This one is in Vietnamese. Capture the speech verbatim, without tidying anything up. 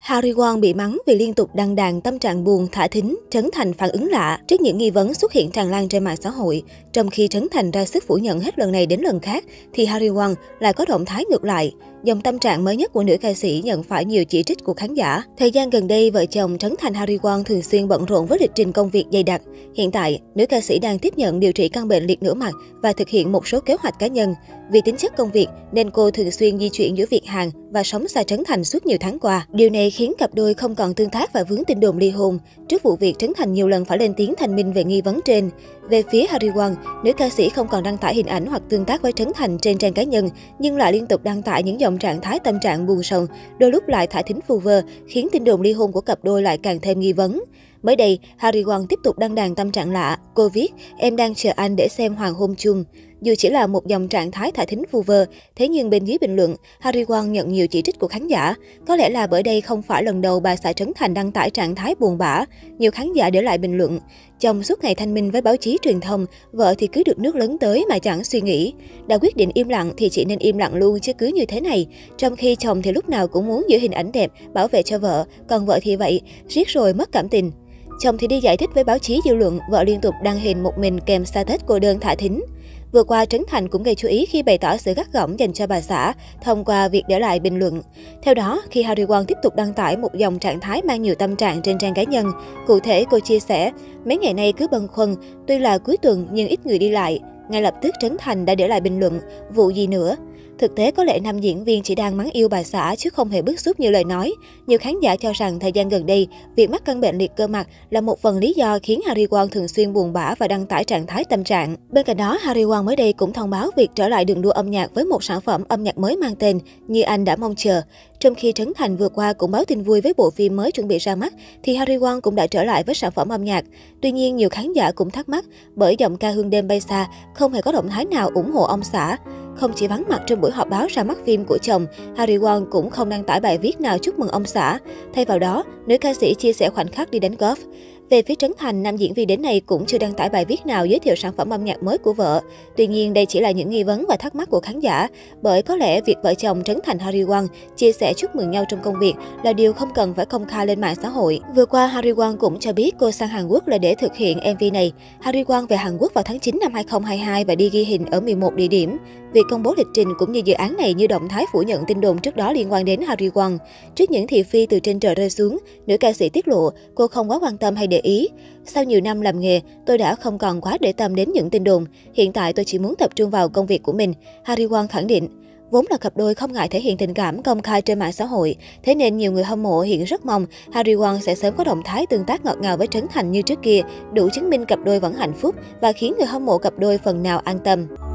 Harry Won bị mắng vì liên tục đăng đàn tâm trạng buồn, thả thính, Trấn Thành phản ứng lạ trước những nghi vấn xuất hiện tràn lan trên mạng xã hội. Trong khi Trấn Thành ra sức phủ nhận hết lần này đến lần khác, thì Harry Won lại có động thái ngược lại. Dòng tâm trạng mới nhất của nữ ca sĩ nhận phải nhiều chỉ trích của khán giả. Thời gian gần đây, vợ chồng Trấn Thành Harry Won thường xuyên bận rộn với lịch trình công việc dày đặc. Hiện tại, nữ ca sĩ đang tiếp nhận điều trị căn bệnh liệt nửa mặt và thực hiện một số kế hoạch cá nhân. Vì tính chất công việc nên cô thường xuyên di chuyển giữa Việt Hàn và sống xa Trấn Thành suốt nhiều tháng qua. Điều này khiến cặp đôi không còn tương tác và vướng tin đồn ly hôn. Trước vụ việc, Trấn Thành nhiều lần phải lên tiếng thanh minh về nghi vấn trên. Về phía Harry Won, nữ ca sĩ không còn đăng tải hình ảnh hoặc tương tác với Trấn Thành trên trang cá nhân, nhưng lại liên tục đăng tải những dòng trạng thái tâm trạng buồn sầu, đôi lúc lại thả thính vu vơ, khiến tin đồn ly hôn của cặp đôi lại càng thêm nghi vấn. Mới đây, Harry Won tiếp tục đăng đàn tâm trạng lạ. Cô viết, em đang chờ anh để xem hoàng hôn chung. Dù chỉ là một dòng trạng thái thả thính vu vơ, thế nhưng bên dưới bình luận, Harry Won nhận nhiều chỉ trích của khán giả. Có lẽ là bởi đây không phải lần đầu bà xã Trấn Thành đăng tải trạng thái buồn bã. Nhiều khán giả để lại bình luận, chồng suốt ngày thanh minh với báo chí truyền thông, vợ thì cứ được nước lớn tới mà chẳng suy nghĩ. Đã quyết định im lặng thì chị nên im lặng luôn chứ cứ như thế này. Trong khi chồng thì lúc nào cũng muốn giữ hình ảnh đẹp, bảo vệ cho vợ, còn vợ thì vậy, riết rồi mất cảm tình. Chồng thì đi giải thích với báo chí dư luận, vợ liên tục đăng hình một mình kèm status cô đơn thả thính. Vừa qua, Trấn Thành cũng gây chú ý khi bày tỏ sự gắt gỏng dành cho bà xã thông qua việc để lại bình luận. Theo đó, khi Harry Won tiếp tục đăng tải một dòng trạng thái mang nhiều tâm trạng trên trang cá nhân, cụ thể cô chia sẻ, mấy ngày nay cứ bâng khuâng, tuy là cuối tuần nhưng ít người đi lại. Ngay lập tức Trấn Thành đã để lại bình luận, vụ gì nữa? Thực tế có lẽ nam diễn viên chỉ đang mắng yêu bà xã chứ không hề bức xúc như lời nói. Nhiều khán giả cho rằng thời gian gần đây, việc mắc căn bệnh liệt cơ mặt là một phần lý do khiến Harry Won thường xuyên buồn bã và đăng tải trạng thái tâm trạng. Bên cạnh đó, Harry Won mới đây cũng thông báo việc trở lại đường đua âm nhạc với một sản phẩm âm nhạc mới mang tên Như Anh Đã Mong Chờ. Trong khi Trấn Thành vừa qua cũng báo tin vui với bộ phim mới chuẩn bị ra mắt, thì Harry Won cũng đã trở lại với sản phẩm âm nhạc. Tuy nhiên, nhiều khán giả cũng thắc mắc bởi giọng ca Hương Đêm Bay Xa không hề có động thái nào ủng hộ ông xã. Không chỉ vắng mặt trong buổi họp báo ra mắt phim của chồng, Harry Won cũng không đăng tải bài viết nào chúc mừng ông xã. Thay vào đó, nữ ca sĩ chia sẻ khoảnh khắc đi đánh golf. Về phía Trấn Thành, nam diễn viên đến nay cũng chưa đăng tải bài viết nào giới thiệu sản phẩm âm nhạc mới của vợ. Tuy nhiên, đây chỉ là những nghi vấn và thắc mắc của khán giả, bởi có lẽ việc vợ chồng Trấn Thành Harry Won chia sẻ chúc mừng nhau trong công việc là điều không cần phải công khai lên mạng xã hội. Vừa qua, Harry Won cũng cho biết cô sang Hàn Quốc là để thực hiện em vê này. Harry Won về Hàn Quốc vào tháng chín năm hai không hai hai và đi ghi hình ở mười một địa điểm. Việc công bố lịch trình cũng như dự án này như động thái phủ nhận tin đồn trước đó liên quan đến Harry Won. Trước những thị phi từ trên trời rơi xuống, nữ ca sĩ tiết lộ cô không quá quan tâm hay để ý. Sau nhiều năm làm nghề, tôi đã không còn quá để tâm đến những tin đồn. Hiện tại tôi chỉ muốn tập trung vào công việc của mình, Harry Won khẳng định. Vốn là cặp đôi không ngại thể hiện tình cảm công khai trên mạng xã hội, thế nên nhiều người hâm mộ hiện rất mong Harry Won sẽ sớm có động thái tương tác ngọt ngào với Trấn Thành như trước kia, đủ chứng minh cặp đôi vẫn hạnh phúc và khiến người hâm mộ cặp đôi phần nào an tâm.